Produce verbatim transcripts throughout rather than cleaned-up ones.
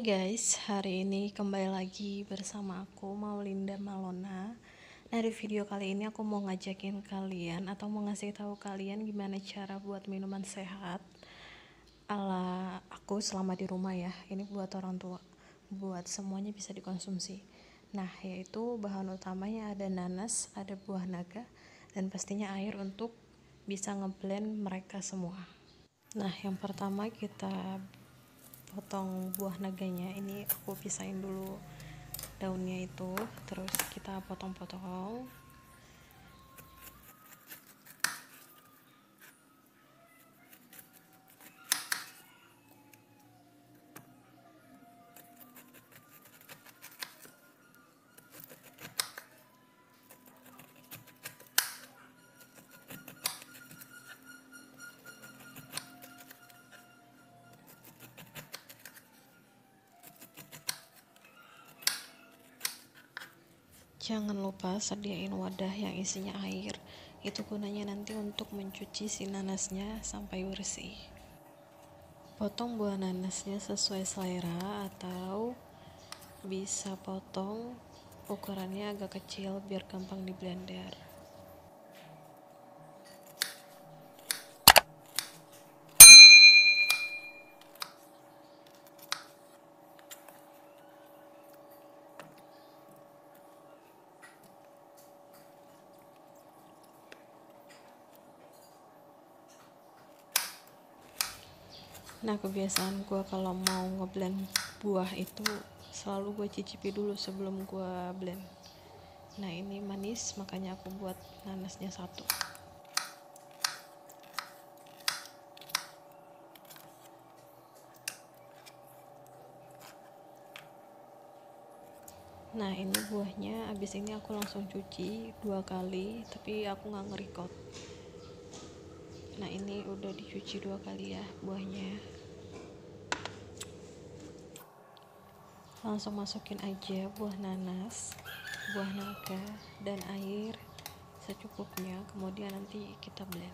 guys, hari ini kembali lagi bersama aku Maulinda Malona. Nah, di video kali ini aku mau ngajakin kalian atau mau ngasih tahu kalian gimana cara buat minuman sehat ala aku selama di rumah ya. Ini buat orang tua, buat semuanya bisa dikonsumsi. Nah, yaitu bahan utamanya ada nanas, ada buah naga, dan pastinya air untuk bisa ngeblend mereka semua. Nah, yang pertama kita potong buah naganya. Ini aku pisahin dulu daunnya itu, terus kita potong-potong. Jangan lupa sediain wadah yang isinya air. Itu gunanya nanti untuk mencuci si nanasnya sampai bersih. Potong buah nanasnya sesuai selera atau bisa potong ukurannya agak kecil biar gampang di blender. Nah, kebiasaan gue kalau mau ngeblend buah itu selalu gue cicipi dulu sebelum gue blend. Nah, ini manis makanya aku buat nanasnya satu. Nah, ini buahnya, abis ini aku langsung cuci dua kali, tapi aku nggak nge-record. Nah, ini udah dicuci dua kali ya buahnya. Langsung masukin aja buah nanas, buah naga, dan air secukupnya, kemudian nanti kita blend.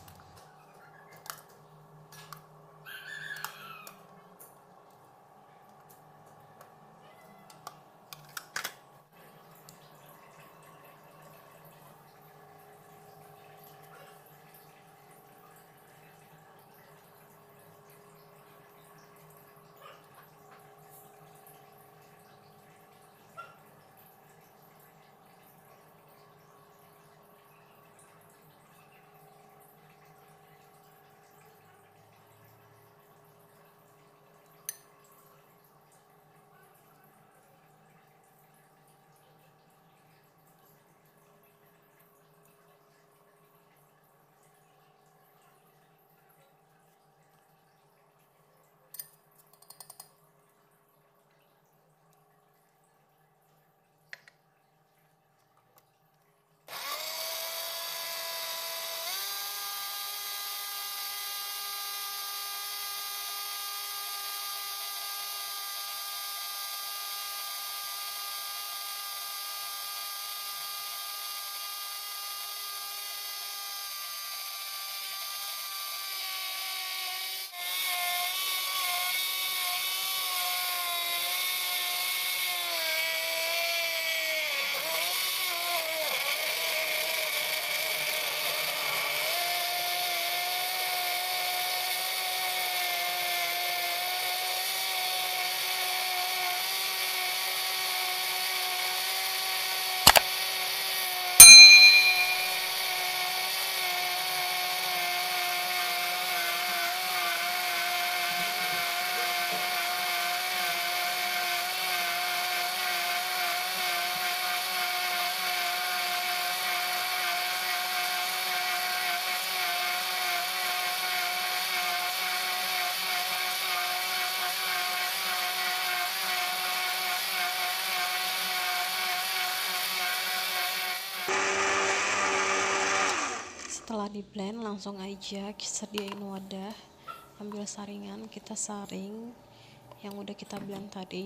Setelah di blend, langsung aja sediain wadah, ambil saringan, kita saring yang udah kita blend tadi.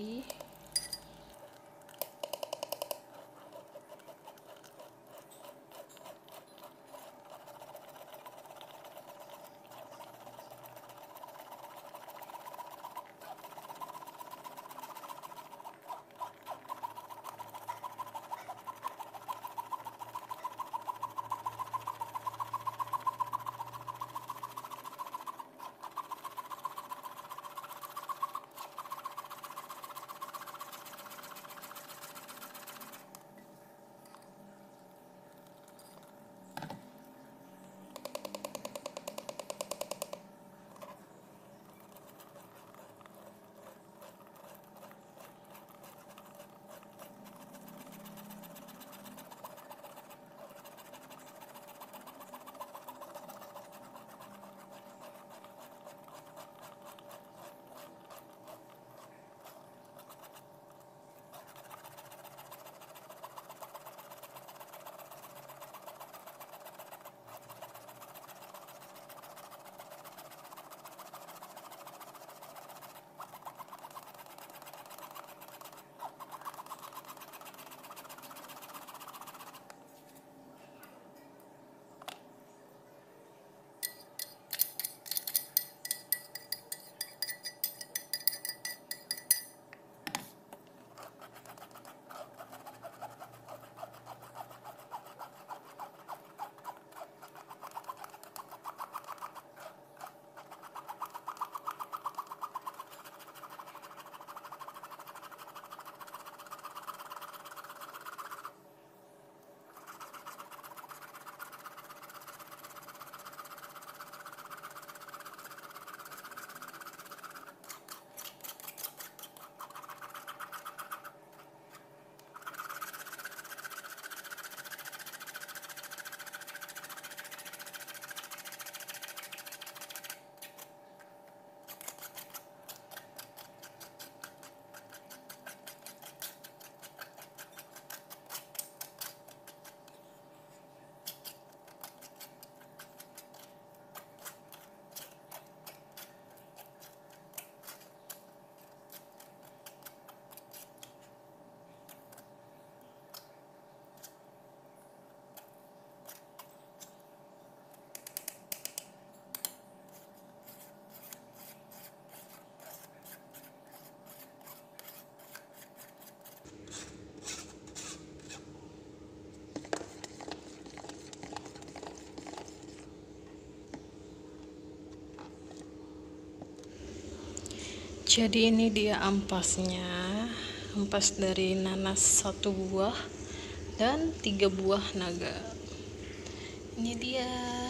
Jadi ini dia ampasnya, ampas dari nanas satu buah dan tiga buah naga. Ini dia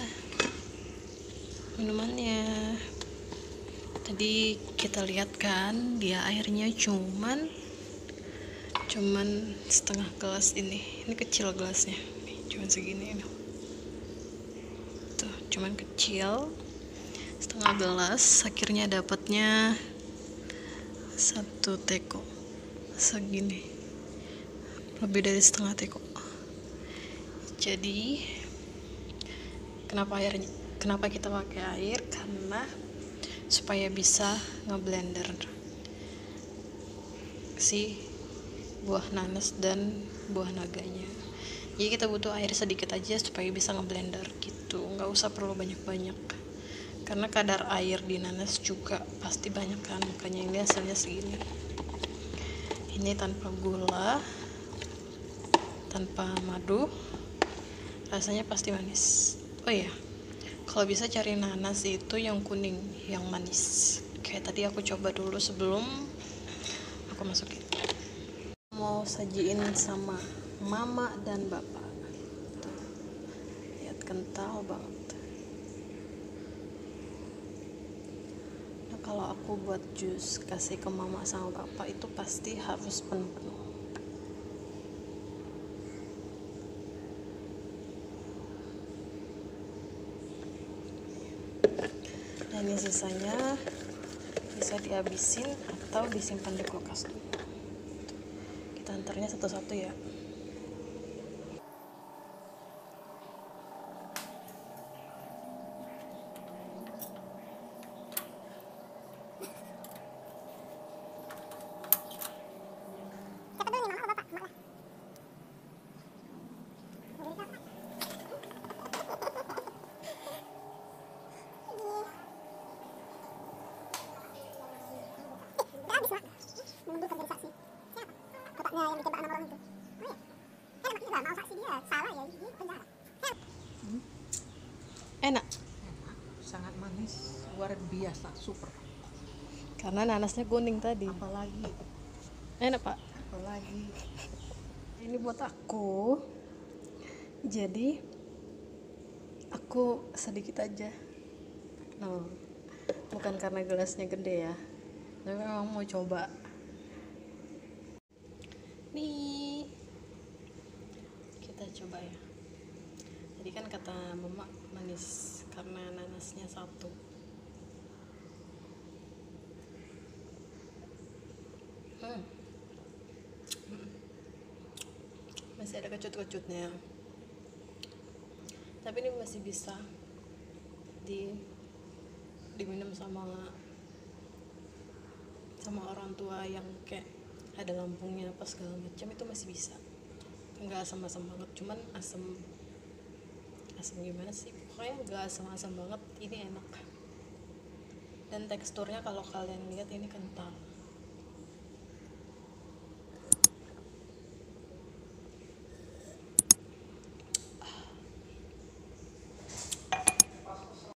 minumannya. Tadi kita lihat kan, dia airnya cuman cuman setengah gelas ini. Ini kecil gelasnya, nih, cuman segini nih. Tuh, cuman kecil, setengah gelas. Akhirnya dapatnya satu teko segini, lebih dari setengah teko. Jadi kenapa air kenapa kita pakai air, karena supaya bisa ngeblender si buah nanas dan buah naganya. Jadi kita butuh air sedikit aja supaya bisa ngeblender gitu, nggak usah perlu banyak-banyak, karena kadar air di nanas juga pasti banyak kan, makanya ini hasilnya segini. Ini tanpa gula, tanpa madu, rasanya pasti manis. Oh iya, kalau bisa cari nanas itu yang kuning, yang manis. Kayak tadi aku coba dulu sebelum aku masukin. Mau sajiin sama mama dan bapak. Tuh, lihat kental banget. Nah, kalau aku buat jus kasih ke mama sama bapak itu pasti harus penuh-penuh. Dan ini sisanya bisa dihabisin atau disimpan di kulkas dulu. Kita antarnya satu-satu ya. Menunggu terjadi saksi. Siapa? Bapaknya yang ditembak enam orang itu. Oh iya. Kan anak juga mau saksi dia salah ya di penjara. Hmm. Enak. Enak, sangat manis, luar biasa, super. Karena nanasnya kuning tadi. Apalagi, Enak pak. apalagi. Ini buat aku. Jadi aku sedikit aja. No, bukan karena gelasnya gede ya, tapi memang mau coba. Nih, kita coba ya. Tadi kan kata mama manis karena nanasnya satu. Hmm. Hmm. Masih ada kecut-kecutnya, tapi ini masih bisa di diminum sama sama orang tua yang kayak ada lambungnya apa segala macam, itu masih bisa, nggak asam-asam banget, cuman asam asam gimana sih, pokoknya nggak asam-asam banget. Ini enak dan teksturnya kalau kalian lihat ini kental.